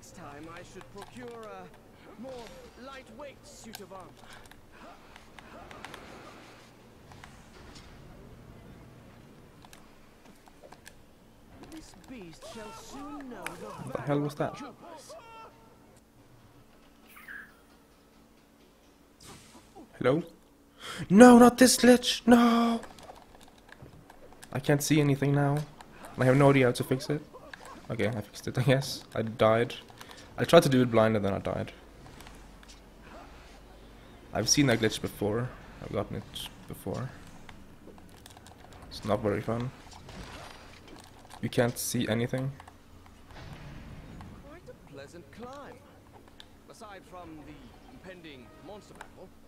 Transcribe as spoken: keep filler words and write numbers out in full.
Next time I should procure a more lightweight suit of armor. This beast shall soon know the What the hell was that? troopers. Hello? No, not this glitch! No! I can't see anything now. I have no idea how to fix it. Okay, I fixed it, I guess. I died. I tried to do it blind and then I died. I've seen that glitch before. I've gotten it before. It's not very fun. You can't see anything. Quite a pleasant climb. Aside from the impending monster battle.